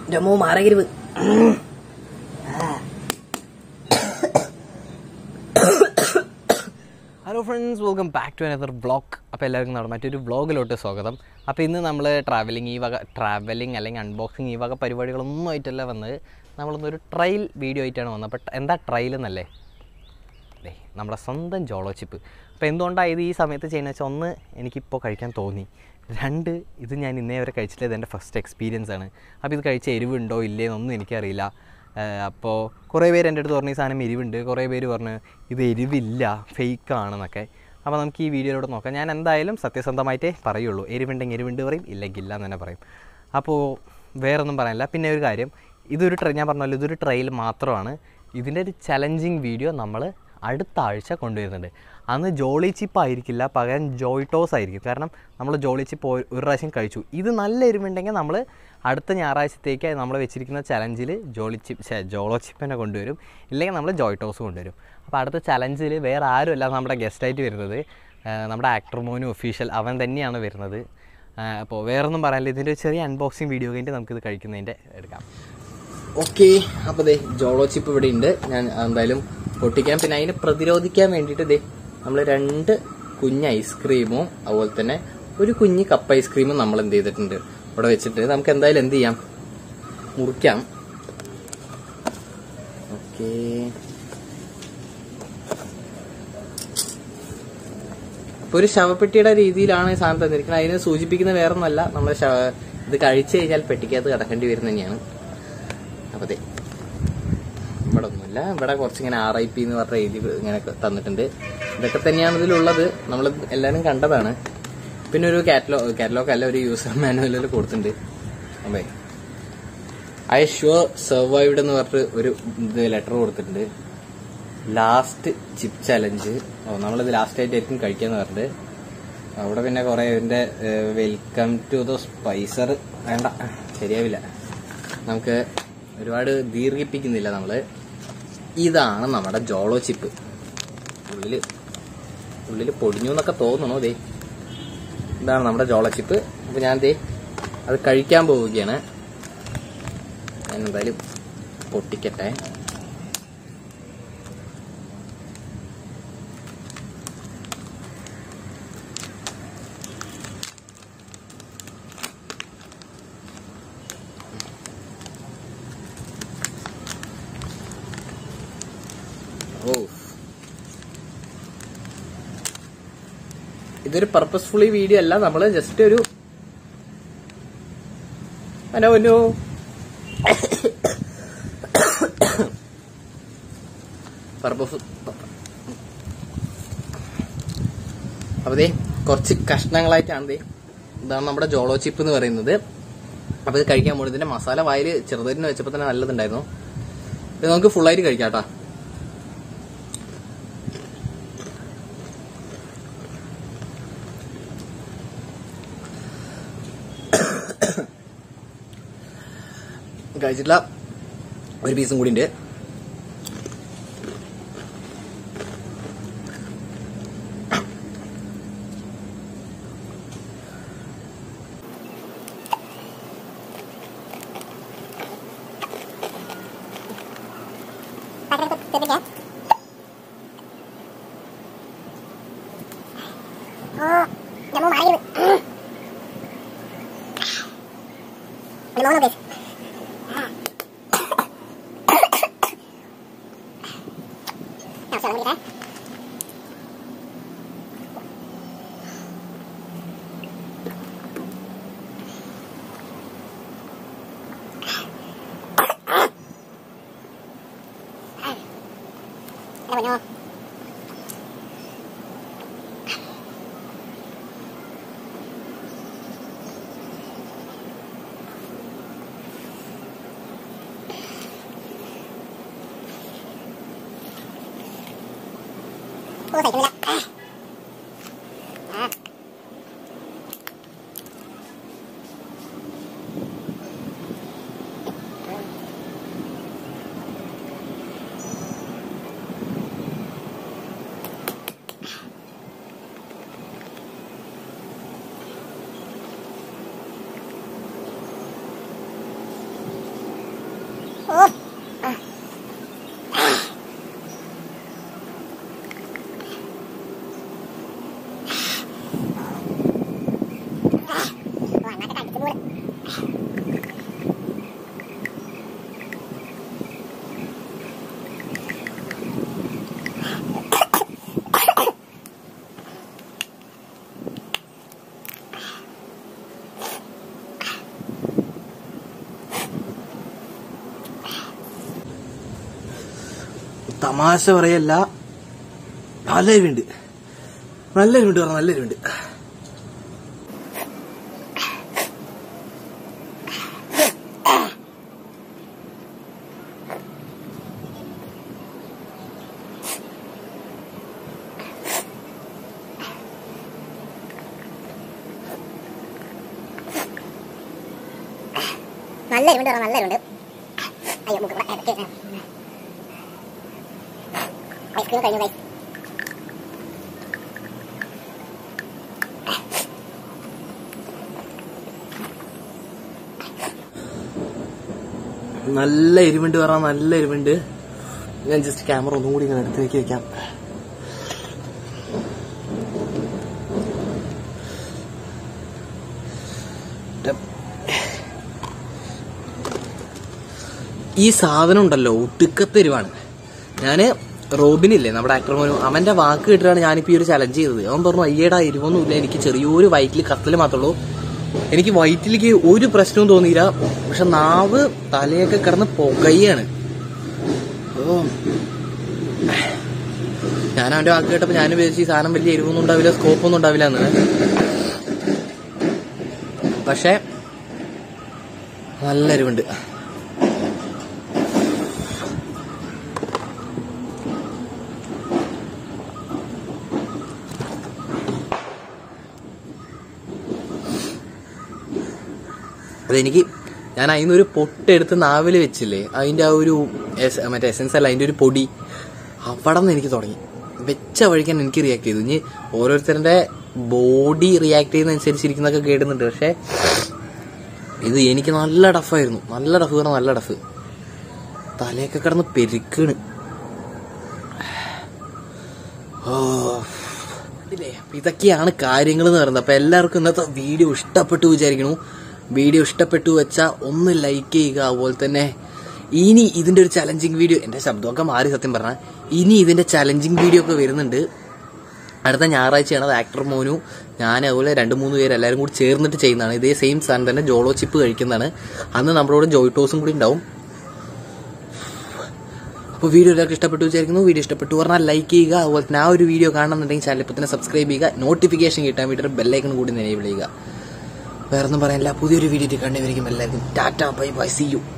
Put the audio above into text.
രമോ മാറരുത്. Hello friends, welcome back to another vlog. അപ്പോൾ എല്ലാവർക്കും നമ്മുടെ മറ്റൊരു വ്ളോഗിലോട്ട് സ്വാഗതം. അപ്പോൾ ഇന്ന് നമ്മൾ ട്രാവലിംഗ് അല്ലെങ്കിൽ അൺബോക്സിങ് ഈ വക പരിപാടികളൊന്നും ആയിട്ടല്ല വന്നത്. നമ്മളൊന്നൊരു ട്രയൽ വീഡിയോ ആയിട്ടാണ് വന്നത്. അപ്പോൾ എന്താ ട്രയൽ എന്നല്ലേ, അല്ലേ, നമ്മുടെ സ്വന്തം ജോളോ ചിപ്പ്. അപ്പോൾ എന്തുകൊണ്ടാണ് ഇത് ഈ സമയത്ത് ചെയ്യുന്നത് വെച്ചാൽ, ഒന്ന്, എനിക്കിപ്പോൾ കഴിക്കാൻ തോന്നി. രണ്ട്, ഇത് ഞാൻ ഇന്നേ വരെ കഴിച്ചിട്ടില്ല, ഇതെൻ്റെ ഫസ്റ്റ് എക്സ്പീരിയൻസ് ആണ്. അപ്പോൾ ഇത് കഴിച്ച എരിവുണ്ടോ ഇല്ലേ എന്നൊന്നും എനിക്കറിയില്ല. അപ്പോൾ കുറേ പേര് എൻ്റെ അടുത്ത് പറഞ്ഞു ഈ സാധനം എരിവുണ്ട്, കുറേ പേര് പറഞ്ഞു ഇത് എരിവില്ല, ഫേക്കാണെന്നൊക്കെ. അപ്പോൾ നമുക്ക് ഈ വീഡിയോയിലൂടെ നോക്കാം. ഞാൻ എന്തായാലും സത്യസന്ധമായിട്ടേ പറയുള്ളൂ. എരിവുണ്ടെങ്കിൽ എരിവുണ്ട് പറയും, ഇല്ലെങ്കിൽ ഇല്ല എന്ന് തന്നെ പറയും. അപ്പോൾ വേറൊന്നും പറയാനില്ല. പിന്നെ ഒരു കാര്യം, ഞാൻ പറഞ്ഞല്ലോ, ഇതൊരു ട്രയൽ മാത്രമാണ്. ഇതിൻ്റെ ഒരു ചലഞ്ചിങ് വീഡിയോ നമ്മൾ അടുത്ത ആഴ്ച കൊണ്ടുവരുന്നുണ്ട്. അന്ന് ജോളി ചിപ്പ് ആയിരിക്കില്ല, പകരം ജോയ്ടോസ് ആയിരിക്കും. കാരണം നമ്മൾ ജോളി ചിപ്പ് ഒരു പ്രാവശ്യം കഴിച്ചു. ഇത് നല്ല എരിവുണ്ടെങ്കിൽ നമ്മൾ അടുത്ത ഞായറാഴ്ചത്തേക്ക് നമ്മൾ വെച്ചിരിക്കുന്ന ചലഞ്ചിൽ ജോളോ ചിപ്പിനെ കൊണ്ടുവരും, ഇല്ലെങ്കിൽ നമ്മൾ ജോയ്ടോസ് കൊണ്ടുവരും. അപ്പോൾ അടുത്ത ചലഞ്ചിൽ വേറെ ആരുമല്ല നമ്മുടെ ഗസ്റ്റായിട്ട് വരുന്നത്, നമ്മുടെ ആക്ടർ മോനു ഒഫീഷ്യൽ, അവൻ തന്നെയാണ് വരുന്നത്. അപ്പോൾ വേറൊന്നും പറയാനില്ല. ഇതിൻ്റെ ഒരു ചെറിയ അൺബോക്സിങ് വീഡിയോ കഴിഞ്ഞിട്ട് നമുക്കിത് കഴിക്കുന്നതിൻ്റെ എടുക്കാം. ഓക്കെ, അപ്പോൾ ദേ ജോളോ ചിപ്പ് ഇവിടെ ഉണ്ട്. ഞാൻ എന്തായാലും പൊട്ടിക്കാം. പിന്നെ അതിനെ പ്രതിരോധിക്കാൻ വേണ്ടിയിട്ട് ദേ നമ്മൾ 2 കുഞ്ഞ് ഐസ്ക്രീമും അതുപോലെ തന്നെ ഒരു കുഞ്ഞ് കപ്പ് ഐസ്ക്രീമും നമ്മൾ എന്ത് ചെയ്തിട്ടുണ്ട് ഇവിടെ വെച്ചിട്ട്, നമുക്ക് എന്തായാലും എന്ത് ചെയ്യാം, മുറിക്കാം. ഓക്കെ, അപ്പോൾ ഒരു ശവപ്പെട്ടിയുടെ രീതിയിലാണ് ഈ സാധനം തന്നിരിക്കുന്നത്. അതിനെ സൂചിപ്പിക്കുന്ന വേറൊന്നുമല്ല, നമ്മൾ ഇത് കഴിച്ചു കഴിഞ്ഞാൽ പെട്ടിക്കകത്ത് കിടക്കേണ്ടി വരുന്ന തന്നെയാണ്. അപ്പോൾ ദേ ഇവിടെ ഒന്നുമില്ല, ഇവിടെ കുറച്ചിങ്ങനെ RIP എന്ന് പറഞ്ഞ എഴുതി ഇങ്ങനെ തന്നിട്ടുണ്ട്. ഇതൊക്കെ തന്നെയാണ് ഇതിലുള്ളത്, നമ്മൾ എല്ലാവരും കണ്ടതാണ്. പിന്നെ ഒരു കാറ്റലോഗ് അല്ല, ഒരു യൂസർ മാനുവലിൽ കൊടുത്തിട്ടുണ്ട്. അതെ, ഐ ഷുവർ സർവൈവ്ഡ് എന്ന് പറഞ്ഞിട്ട് ഒരു ലെറ്റർ കൊടുത്തിട്ടുണ്ട്. ലാസ്റ്റ് ചിപ്പ് ചലഞ്ച്, നമ്മളിത് ലാസ്റ്റ് ആയിട്ടായിരിക്കും കഴിക്കാന്ന് പറഞ്ഞിട്ട്. അവിടെ പിന്നെ കുറെ ഇതിന്റെ വെൽക്കം ടു ദ സ്പൈസർ വേണ്ട, ശരിയാവില്ല, നമുക്ക് ഒരുപാട് ദീർഘിപ്പിക്കുന്നില്ല. നമ്മള് ഇതാണ് നമ്മുടെ ജോളോ ചിപ്പ്. ഉള്ളില് പൊടിഞ്ഞു എന്നൊക്കെ തോന്നണോ? ദേ ഇതാണ് നമ്മുടെ ജോളോ ചിപ്പ്. അപ്പൊ ഞാൻ അത് കഴിക്കാൻ പോവുകയാണ്. ഞാൻ എന്തായാലും പൊട്ടിക്കട്ടെ. ഇതൊരു പർപ്പസ്ഫുള്ളി വീഡിയോ അല്ല, നമ്മള് ജസ്റ്റ് ഒരു അപ്പൊ കുറച്ച് കഷ്ണങ്ങളായിട്ടാണ് ഇതാണ് നമ്മുടെ ജോളോ ചിപ്പ് എന്ന് പറയുന്നത്. അപ്പൊ ഇത് കഴിക്കാൻ പോകുന്നത്, ഇതിന്റെ മസാല വായിൽ ചെറുതായിട്ട് വെച്ചപ്പോ തന്നെ നല്ലതുണ്ടായിരുന്നു. ഇത് നമുക്ക് ഫുള്ളായിട്ട് കഴിക്കാം കേട്ടോ. കഴിച്ചിട്ടില്ല, ഒരു പീസും കൂടി ഉണ്ട്. തമാശ പറയല്ല, നല്ല എരിവുണ്ട്, നല്ല എരിവുണ്ട് പറഞ്ഞ നല്ല എരിവുണ്ട്. നല്ല എരിവുണ്ട് പറഞ്ഞ നല്ല എരിവുണ്ട്. അയ്യോ മുഖം ഐസ്ക്രീം കഴിഞ്ഞു ഗൈസ്. നല്ല എരിവുണ്ട് പറഞ്ഞാൽ നല്ല എരിവുണ്ട്. ഞാൻ ജസ്റ്റ് ക്യാമറ ഒന്നും കൂടി ഇങ്ങനെ അടുത്തേക്ക് വെക്കാം. ഈ സാധനം ഉണ്ടല്ലോ ഒടുക്കത്തെ എരിവാണ്. ഞാന് റോബിനില്ലേ നമ്മുടെ ആക്ടർ മോനു, അവന്റെ വാക്ക് കേട്ടിട്ടാണ് ഞാനിപ്പോ ഈ ഒരു ചലഞ്ച് ചെയ്തത്. അവൻ പറഞ്ഞു അയ്യേടാ എരിവൊന്നുമില്ല, എനിക്ക് ചെറിയൊരു വയറ്റിൽ കത്തല് മാത്രമേ ഉള്ളൂ, എനിക്ക് വയറ്റിലേക്ക് ഒരു പ്രശ്നവും തോന്നിയില്ല, പക്ഷെ നാവ് തലയൊക്കെ കിടന്ന് പുകയാണ്. ഞാൻ അവന്റെ വാക്ക് കേട്ടപ്പോ ഞാൻ വിചാരിച്ചു ഈ സാധനം വലിയ എരിവൊന്നും ഉണ്ടാവില്ല, സ്കോപ്പൊന്നും ഉണ്ടാവില്ല എന്നാണ്. പക്ഷെ നല്ല എരിവുണ്ട്. അതെനിക്ക് ഞാൻ അതിനൊരു പൊട്ടെടുത്ത് നാവിൽ വെച്ചില്ലേ, അതിൻ്റെ ആ ഒരു മറ്റേ എസൻസ് അല്ല, അതിൻ്റെ ഒരു പൊടി അവിടെ നിന്ന് എനിക്ക് തുടങ്ങി. വെച്ച വഴിക്കാൻ എനിക്ക് റിയാക്ട് ചെയ്തു. ഇനി ഓരോരുത്തരുടെ ബോഡി റിയാക്ട് ചെയ്യുന്നതനുസരിച്ചിരിക്കുന്നതൊക്കെ കേടുന്നുണ്ട്. പക്ഷെ ഇത് എനിക്ക് നല്ല ടഫായിരുന്നു, നല്ല ടഫ് പറഞ്ഞാൽ നല്ല ടഫ്. തലയൊക്കെ കിടന്ന് പെരുക്കാണ്. ഇതൊക്കെയാണ് കാര്യങ്ങൾ എന്ന് പറയുന്നത്. അപ്പൊ എല്ലാവർക്കും ഇന്നത്തെ വീഡിയോ ഇഷ്ടപ്പെട്ടു വിചാരിക്കണു. വീഡിയോ ഇഷ്ടപ്പെട്ടു വെച്ചാൽ ഒന്ന് ലൈക്ക് ചെയ്യുക. അതുപോലെ തന്നെ ഇനി ഇതിന്റെ ഒരു ചലഞ്ചിങ് വീഡിയോ, എന്റെ ശബ്ദമൊക്കെ മാറി സത്യം പറഞ്ഞാൽ, ഇനി ഇതിന്റെ ചലഞ്ചിങ് വീഡിയോ ഒക്കെ വരുന്നുണ്ട്. അടുത്ത ഞായറാഴ്ചയാണ്. അത് ആക്ടർ മോനു, ഞാൻ അതുപോലെ 2-3 പേര് എല്ലാവരും കൂടി ചേർന്നിട്ട് ചെയ്യുന്നതാണ്. ഇതേ സെയിം സാധനം തന്നെ ജോളോ ചിപ്പ് കഴിക്കുന്നതാണ്. അന്ന് നമ്മളോട് ജോയ്ടോസും കൂടി ഉണ്ടാവും. അപ്പോൾ വീഡിയോ എല്ലാവർക്കും ഇഷ്ടപ്പെട്ടു വിചാരിക്കുന്നു. വീഡിയോ ഇഷ്ടപ്പെട്ടു പറഞ്ഞാൽ ലൈക്ക് ചെയ്യുക. അതുപോലെ തന്നെ ആ ഒരു വീഡിയോ കാണണമെന്നുണ്ടെങ്കിൽ ചാനൽ ഇപ്പോൾ തന്നെ സബ്സ്ക്രൈബ് ചെയ്യുക. നോട്ടിഫിക്കേഷൻ കിട്ടാൻ വേണ്ടിയിട്ട് ബെല്ലൈക്കൺ കൂടി എനേബിൾ ചെയ്യുക. വേറൊന്നും പറയാനില്ല. പുതിയൊരു വീഡിയോ കണ്ടുവരിക്കും. എല്ലാവർക്കും tata, bye bye, see U.